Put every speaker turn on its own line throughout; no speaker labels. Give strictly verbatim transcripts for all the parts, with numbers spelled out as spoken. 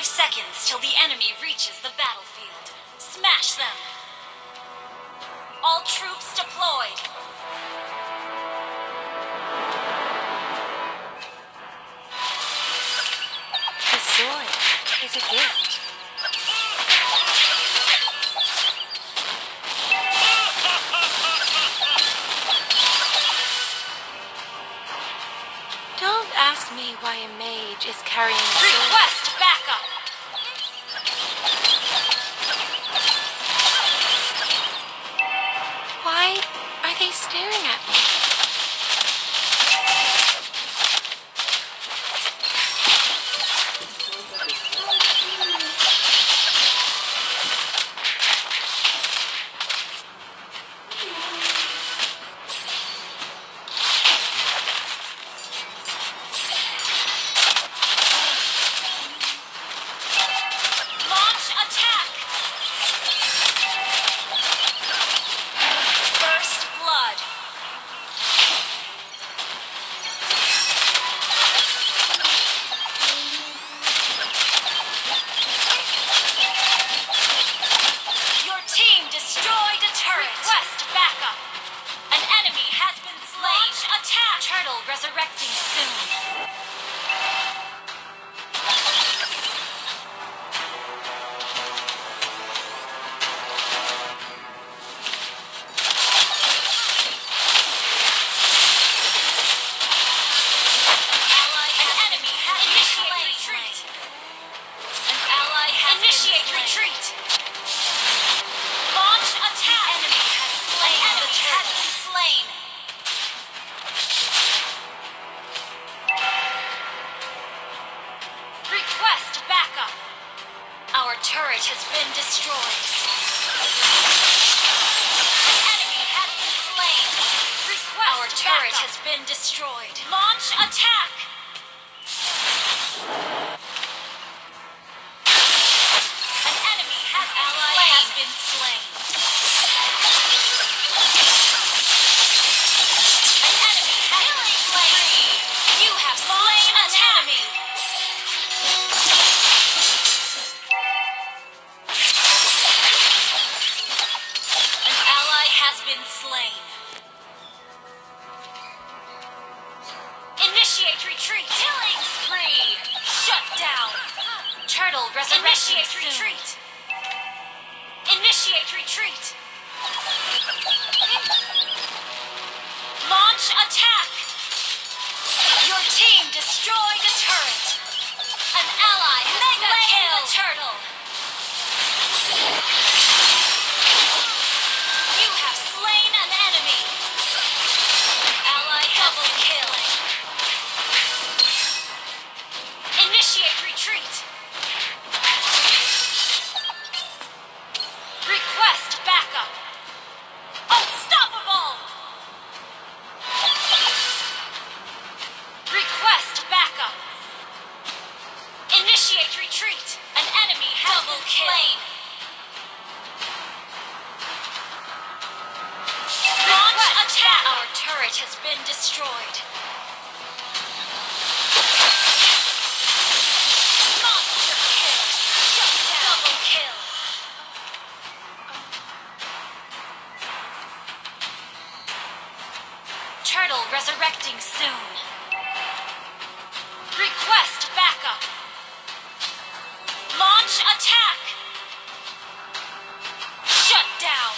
Five seconds till the enemy reaches the battlefield. Smash them! All troops deployed!
The sword is a gift. Don't ask me why a mage is carrying a sword.
Request backup!
Why are they staring at me?
Launch attack! First blood. Your team destroyed a turret. Request backup. An enemy has been slain. Launch attack. Turtle resurrecting soon. Initiate retreat! Launch attack! The enemy has slain. An enemy has been slain. Request backup. Our turret has been destroyed. An enemy has been slain. Request Our turret backup. has been destroyed. Launch attack! Been slain. An enemy has been slain. You have slain an enemy. An ally has been slain. Initiate retreat. Killing spree. Shut down. Turtle resurrection Initiate soon. retreat. Initiate retreat! Launch attack! Your team destroyed a turret! An ally has slain the turtle! You have slain an enemy! An ally double kill! Initiate retreat! Request backup! Unstoppable! Request backup! Initiate retreat! An enemy has been slain! Launch attack! Our turret has been destroyed. Monster kill! Shut down! Double kill! Turtle resurrecting soon. Request backup. Launch attack. Shut down.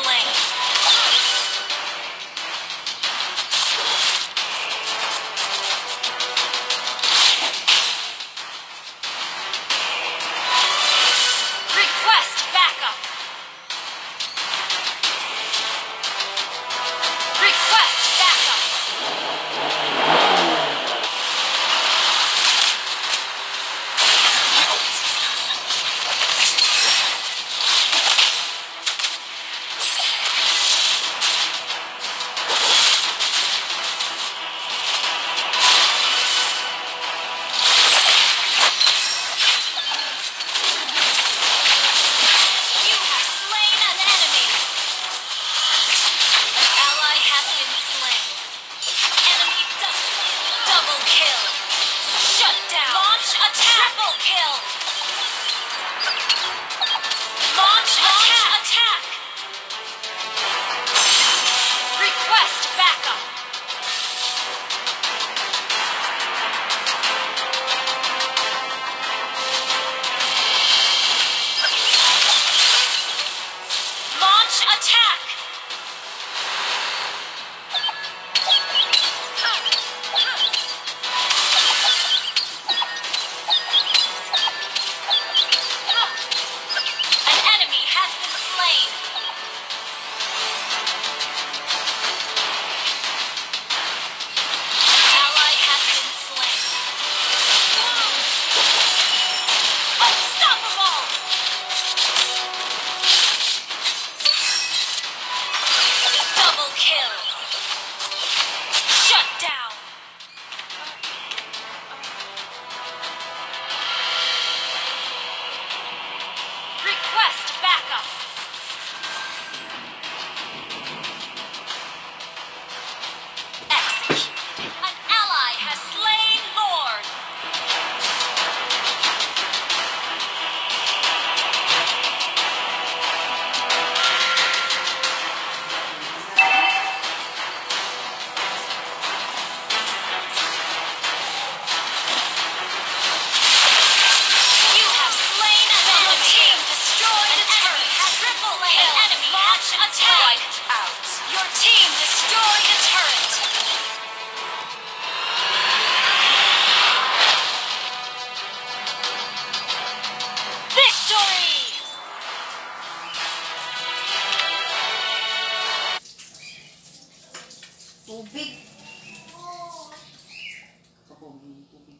slain. Request backup. Request backup. You have slain an enemy. An ally has been slain. Enemy dou- double kill. Shut down. Launch attack. Triple kill. Launch attack. attack. Request backup. Launch attack. An enemy has been slain. An ally has been slain. Unstoppable! Double kill. Shut down. Request backup. Executed. An ally has slain Lord. You have slain an enemy. Your team destroyed a turret. Triple kill. An enemy launch attack. Out. Your team destroyed a turret. Victory!
Tubig. Sa pogi, tubig.